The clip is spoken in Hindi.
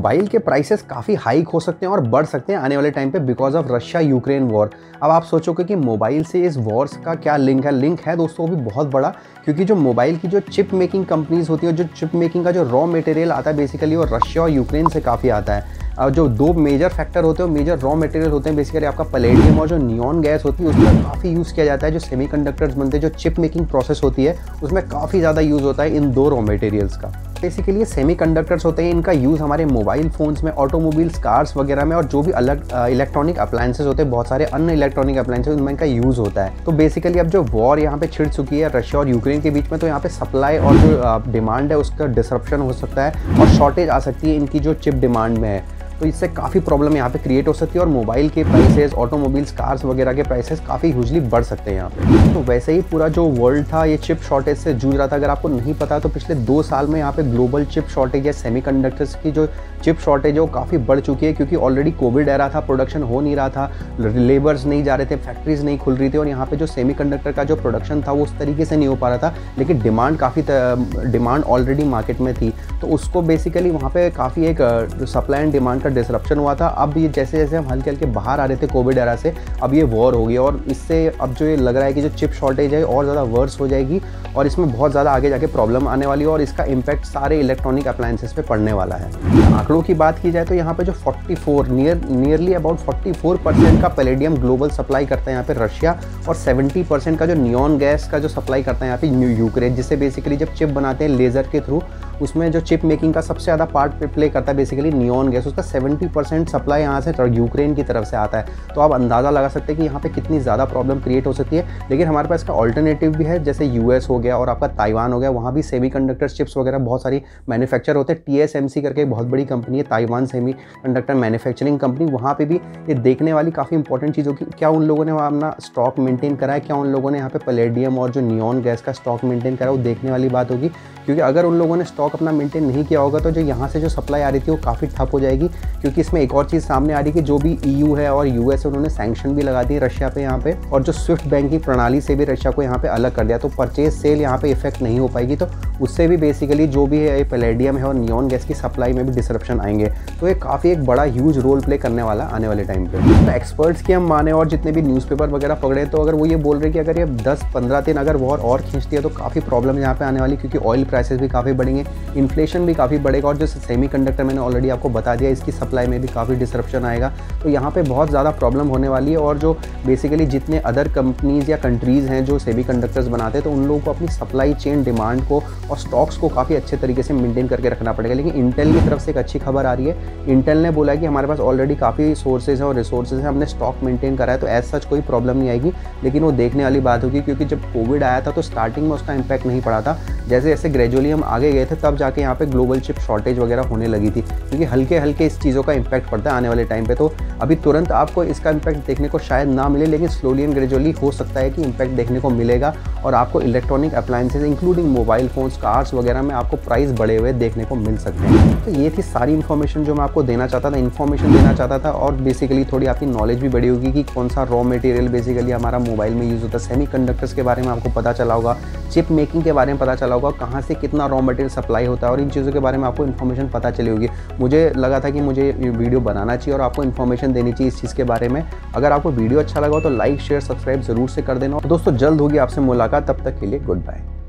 मोबाइल के प्राइसेस काफ़ी हाइक हो सकते हैं और बढ़ सकते हैं आने वाले टाइम पे because of Russia Ukraine war. अब आप सोचोगे कि मोबाइल से इस वॉर्स का क्या लिंक है दोस्तों, वो भी बहुत बड़ा, क्योंकि जो मोबाइल की जो चिप मेकिंग कंपनीज होती है, जो चिप मेकिंग का जो रॉ मटेरियल आता है बेसिकली वो रशिया और यूक्रेन से काफ़ी आता है। जो दो मेजर फैक्टर होते हैं, मेजर रॉ मटेरियल होते हैं बेसिकली आपका पैलेडियम और जो नियॉन गैस होती है, उसमें काफ़ी यूज़ किया जाता है। जो सेमीकंडक्टर्स बनते हैं, जो चिप मेकिंग प्रोसेस होती है, उसमें काफ़ी ज़्यादा यूज़ होता है इन दो रॉ मटेरियल्स का। बेसिकली ये सेमीकंडक्टर्स होते हैं, इनका यूज़ हमारे मोबाइल फ़ोन्स में, ऑटोमोबाइल्स, कार्स वगैरह में और जो भी अलग इलेक्ट्रॉनिक अप्लायंसेस होते हैं, बहुत सारे अन्य इलेक्ट्रॉनिक अप्लायंसेस, उनमें इनका यूज़ होता है। तो बेसिकली अब जो वॉर यहाँ पे छिड़ चुकी है रशिया और यूक्रेन के बीच में, तो यहाँ पे सप्लाई और जो डिमांड है उसका डिसरप्शन हो सकता है और शॉर्टेज आ सकती है इनकी जो चिप डिमांड में है। तो इससे काफ़ी प्रॉब्लम यहाँ पे क्रिएट हो सकती है और मोबाइल के प्राइसेस, ऑटोमोबाइल्स, कार्स वगैरह के प्राइसेस काफ़ी ह्यूजली बढ़ सकते हैं यहाँ पे। तो वैसे ही पूरा जो वर्ल्ड था ये चिप शॉर्टेज से जूझ रहा था। अगर आपको नहीं पता तो पिछले 2 साल में यहाँ पे ग्लोबल चिप शॉर्टेज या सेमीकंडक्टर्स की जो चिप शॉर्टेज है वो काफ़ी बढ़ चुकी है, क्योंकि ऑलरेडी कोविड एरा था, प्रोडक्शन हो नहीं रहा था, लेबर्स नहीं जा रहे थे, फैक्ट्रीज नहीं खुल रही थी और यहाँ पे जो सेमीकंडक्टर का जो प्रोडक्शन था वो उस तरीके से नहीं हो पा रहा था। लेकिन डिमांड ऑलरेडी मार्केट में थी, तो उसको बेसिकली वहाँ पे काफ़ी एक सप्लाई एंड डिमांड का डिसरप्शन हुआ था। अब ये जैसे जैसे हम हल्के हल्के बाहर आ रहे थे कोविड एरा से, अब ये वॉर हो गई और इससे अब जो ये लग रहा है कि जो चिप शॉर्टेज है और ज़्यादा वर्स हो जाएगी और इसमें बहुत ज़्यादा आगे जाके प्रॉब्लम आने वाली है और इसका इम्पैक्ट सारे इलेक्ट्रॉनिक अप्लायंसेस पे पड़ने वाला है। आंकड़ों की बात की जाए तो यहाँ पे जो 44 नियरली अबाउट 44% का पैलेडियम ग्लोबल सप्लाई करता है यहाँ पे रशिया और 70% का जो नियॉन गैस का जो सप्लाई करता है यहाँ पे यूक्रेन, जिससे बेसिकली जब चिप बनाते हैं लेज़र के थ्रू, उसमें जो चिप मेकिंग का सबसे ज़्यादा पार्ट प्ले करता है बेसिकली नियॉन गैस, उसका 70% सप्लाई यहाँ से यूक्रेन की तरफ से आता है। तो आप अंदाज़ा लगा सकते हैं कि यहाँ पे कितनी ज़्यादा प्रॉब्लम क्रिएट हो सकती है। लेकिन हमारे पास इसका ऑल्टरनेटिव भी है, जैसे यूएस हो गया और आपका ताइवान हो गया, वहाँ भी सेमीकंडक्टर चिप्स वगैरह बहुत सारी मैन्युफैक्चर होते हैं। TSMC करके बहुत बड़ी कंपनी है, ताइवान सेमीकंडक्टर मैन्युफैक्चरिंग कंपनी, वहाँ पे भी ये देखने वाली काफ़ी इंपॉर्टेंट चीज़ होगी, क्या उन लोगों ने वहाँ अपना स्टॉक मेंटेन करा है, क्या उन लोगों ने यहाँ पे पैलेडियम और जो नियॉन गैस का स्टॉक मेंटेन करा है, वो देखने वाली बात होगी। क्योंकि अगर उन लोगों ने स्टॉक अपना मेंटेन नहीं किया होगा तो जो यहाँ से जो सप्लाई आ रही थी वो काफ़ी ठप हो जाएगी। क्योंकि इसमें एक और चीज़ सामने आ रही है कि जो भी EU है और US है, उन्होंने सैंक्शन भी लगा दिए रशिया पे यहाँ पे, और जो स्विफ्ट बैंकिंग प्रणाली से भी रशिया को यहाँ पे अलग कर दिया। तो परचेज सेल यहाँ पे इफेक्ट नहीं हो पाएगी, तो उससे भी बेसिकली जो भी है पैलेडियम है और नियॉन गैस की सप्लाई में भी डिसरप्शन आएंगे। तो ये काफ़ी एक बड़ा ह्यूज रोल प्ले करने वाला आने वाले टाइम पे। तो एक्सपर्ट्स की हम माने और जितने भी न्यूज़पेपर वगैरह पकड़े, तो अगर वो ये बोल रहे हैं कि अगर ये 10-15 दिन अगर वॉर और खींचती है तो काफ़ी प्रॉब्लम यहाँ पे आने वाली, क्योंकि ऑयल प्राइसेस भी काफ़ी बढ़ेंगे, इन्फ्लेशन भी काफ़ी बढ़ेगा और जो सेमीकंडक्टर मैंने ऑलरेडी आपको बता दिया, इसकी सप्लाई में भी काफ़ी डिसरप्शन आएगा। तो यहाँ पे बहुत ज़्यादा प्रॉब्लम होने वाली है। और जो बेसिकली जितने अदर कंपनीज़ या कंट्रीज़ हैं जो सेमीकंडक्टर्स बनाते हैं, तो उन लोगों को अपनी सप्लाई चेन डिमांड को और स्टॉक्स को काफ़ी अच्छे तरीके से मेंटेन करके रखना पड़ेगा। लेकिन इंटेल की तरफ से एक अच्छी खबर आ रही है। इंटेल ने बोला कि हमारे पास ऑलरेडी काफ़ी सोर्सेज हैं और रिसोर्सेज हैं, हमने स्टॉक मेंटेन करा है, तो एज सच कोई प्रॉब्लम नहीं आएगी। लेकिन वो देखने वाली बात होगी, क्योंकि जब कोविड आया था तो स्टार्टिंग में उसका इम्पैक्ट नहीं पड़ा था। जैसे जैसे ग्रेजुअली हम आगे गए थे तब जाके यहाँ पे ग्लोबल चिप शॉर्टेज वगैरह होने लगी थी, क्योंकि हल्के हल्के इस चीज़ों का इम्पैक्ट पड़ता है आने वाले टाइम पे। तो अभी तुरंत आपको इसका इम्पैक्ट देखने को शायद ना मिले, लेकिन स्लोली एंड ग्रेजुअली हो सकता है कि इम्पैक्ट देखने को मिलेगा और आपको electronic appliances including mobile phones, cars वगैरह में आपको प्राइस बढ़े हुए देखने को मिल सकते हैं। तो ये थी सारी इन्फॉर्मेशन जो मैं आपको देना चाहता था और बेसिकली थोड़ी आपकी नॉलेज भी बढ़ी होगी कि कौन सा रॉ मटेरियल बेसिकली हमारा मोबाइल में यूज़ होता है। सेमीकंडक्टर्स के बारे में आपको पता चला होगा, चिप मेकिंग के बारे में पता चला होगा, कहाँ से कितना रॉ मटेरियल सप्लाई होता है और इन चीज़ों के बारे में आपको इन्फॉर्मेशन पता चली होगी। मुझे लगा था कि मुझे ये वीडियो बनाना चाहिए और आपको इन्फॉर्मेशन देनी चाहिए इस चीज़ के बारे में। अगर आपको वीडियो अच्छा लगा हो तो लाइक, शेयर, सब्सक्राइब जरूर से कर देना। दोस्तों जल्द होगी आपसे मुलाकात, तब तक के लिए गुड बाय।